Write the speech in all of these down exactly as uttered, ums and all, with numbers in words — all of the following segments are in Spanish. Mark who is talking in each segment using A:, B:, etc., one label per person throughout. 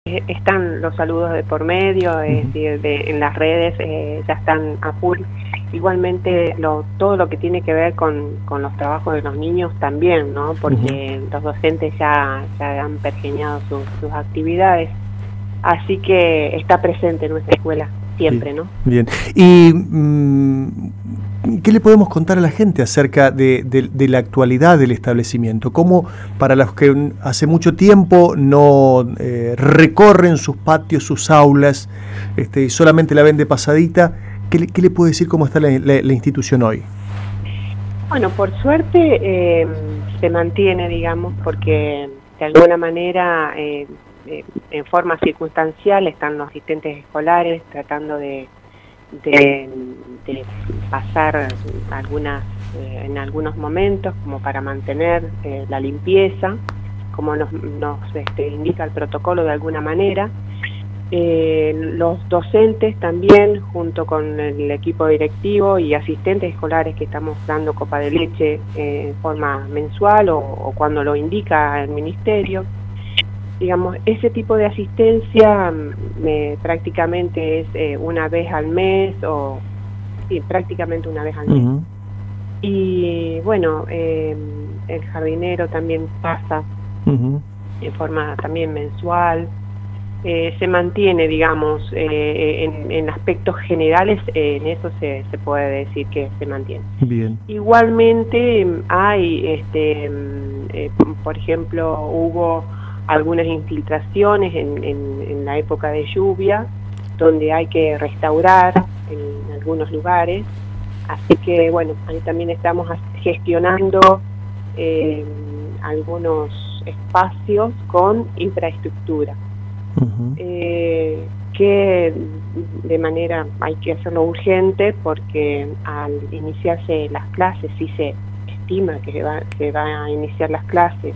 A: están los saludos de por medio, es decir, de, en las redes eh, ya están a full. Igualmente lo, todo lo que tiene que ver con, con los trabajos de los niños también, ¿no? Porque uh-huh. los docentes ya, ya han pergeñado sus, sus actividades, así que está presente en nuestra escuela siempre,
B: Bien.
A: ¿no?
B: Bien. Y mmm, ¿qué le podemos contar a la gente acerca de, de, de la actualidad del establecimiento? ¿Cómo para los que hace mucho tiempo no eh, recorren sus patios, sus aulas, este, y solamente la ven de pasadita, ¿qué le, qué le puede decir cómo está la, la, la institución hoy?
A: Bueno, por suerte eh, se mantiene, digamos, porque de alguna manera, eh, eh, en forma circunstancial, están los asistentes escolares tratando de De, de pasar algunas eh, en algunos momentos como para mantener eh, la limpieza, como nos, nos este, indica el protocolo de alguna manera. Eh, los docentes también, junto con el equipo directivo y asistentes escolares que estamos dando copa de leche eh, en forma mensual o, o cuando lo indica el ministerio. Digamos, ese tipo de asistencia eh, prácticamente es eh, una vez al mes, o sí, prácticamente una vez al mes. Uh-huh. Y bueno, eh, el jardinero también pasa uh-huh. en forma también mensual. Eh, se mantiene, digamos, eh, en, en aspectos generales, eh, en eso se, se puede decir que se mantiene.
B: Bien.
A: Igualmente hay, este, eh, por ejemplo, hubo algunas infiltraciones en, en, en la época de lluvia, donde hay que restaurar en algunos lugares, así que bueno, ahí también estamos gestionando eh, algunos espacios con infraestructura, uh-huh. eh, que de manera hay que hacerlo urgente, porque al iniciarse las clases, sí se estima que va, que va a iniciar las clases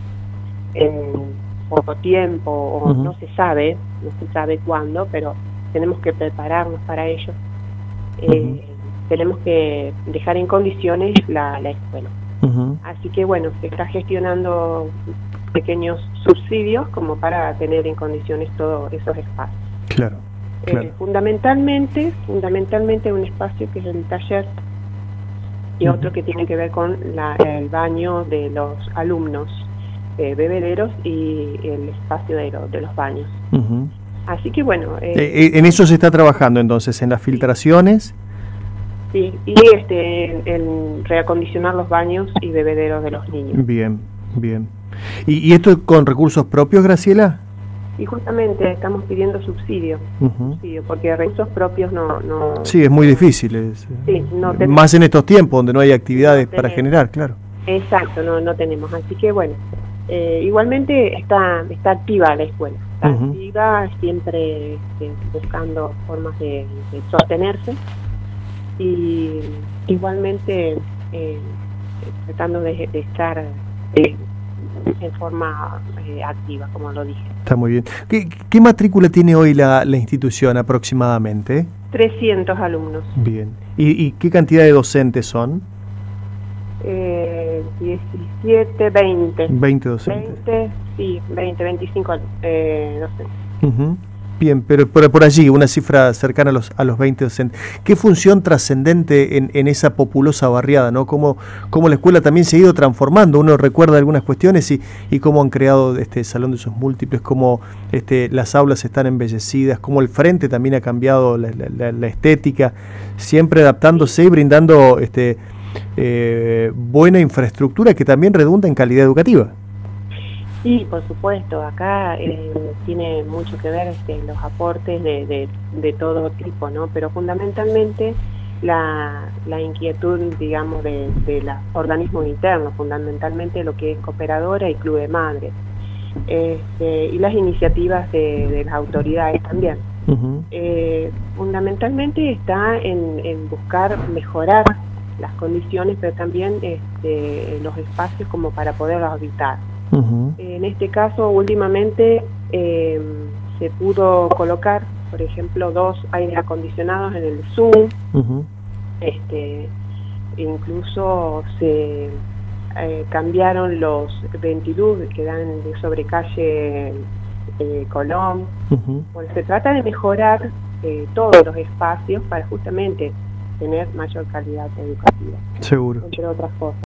A: en poco tiempo, o uh-huh. no se sabe, no se sabe cuándo, pero tenemos que prepararnos para ello. Eh, uh-huh. Tenemos que dejar en condiciones la, la escuela. Uh-huh. Así que bueno, se está gestionando pequeños subsidios como para tener en condiciones todos esos espacios.
B: Claro, claro.
A: Eh, fundamentalmente, fundamentalmente un espacio que es el taller y uh-huh. otro que tiene que ver con la, el baño de los alumnos. Eh, bebederos y el espacio de, lo, de los baños. Uh-huh. Así que bueno... Eh,
B: eh, en eso se está trabajando entonces, en las filtraciones.
A: Sí, y este, en, en reacondicionar los baños y bebederos de los niños.
B: Bien, bien. ¿Y, y esto con recursos propios, Graciela?
A: Y justamente estamos pidiendo subsidio, uh-huh. subsidio, porque recursos propios no... no
B: sí, es muy difícil. Es,
A: sí, no
B: más en estos tiempos donde no hay actividades no para generar, claro.
A: Exacto, no, no tenemos. Así que bueno... Eh, igualmente está está activa la escuela, está uh-huh. activa, siempre este, buscando formas de, de sostenerse, y igualmente eh, tratando de, de estar eh, en forma eh, activa, como lo dije.
B: Está muy bien. ¿Qué, qué matrícula tiene hoy la, la institución aproximadamente?
A: trescientos alumnos.
B: Bien. ¿Y, y qué cantidad de docentes son?
A: Eh, diecisiete, veinte.
B: veinte docentes.
A: veinte, sí, veinte, veinticinco eh, docentes.
B: Uh-huh. Bien, pero por, por allí, una cifra cercana a los, a los veinte docentes. ¿Qué función trascendente en, en esa populosa barriada, ¿no? Cómo, cómo la escuela también se ha ido transformando. Uno recuerda algunas cuestiones y, y cómo han creado este salón de usos múltiples, cómo este, las aulas están embellecidas, cómo el frente también ha cambiado la, la, la estética, siempre adaptándose y brindando... este Eh, buena infraestructura que también redunda en calidad educativa.
A: Sí, por supuesto, acá eh, tiene mucho que ver este, los aportes de, de, de todo tipo, ¿no? Pero fundamentalmente la, la inquietud, digamos, de, de los organismos internos, fundamentalmente lo que es Cooperadora y Club de Madres, este, y las iniciativas de, de las autoridades también. Uh-huh. Eh, fundamentalmente está en, en buscar mejorar las condiciones, pero también este, los espacios como para poderlos habitar. Uh-huh. En este caso, últimamente eh, se pudo colocar, por ejemplo, dos aires acondicionados en el Zoom. Uh-huh. este, incluso se eh, cambiaron los ventiluz que dan de sobre calle eh, Colón.
B: Uh-huh.
A: Bueno, se trata de mejorar eh, todos los espacios para justamente tener mayor calidad educativa,
B: seguro,
A: entre otras cosas.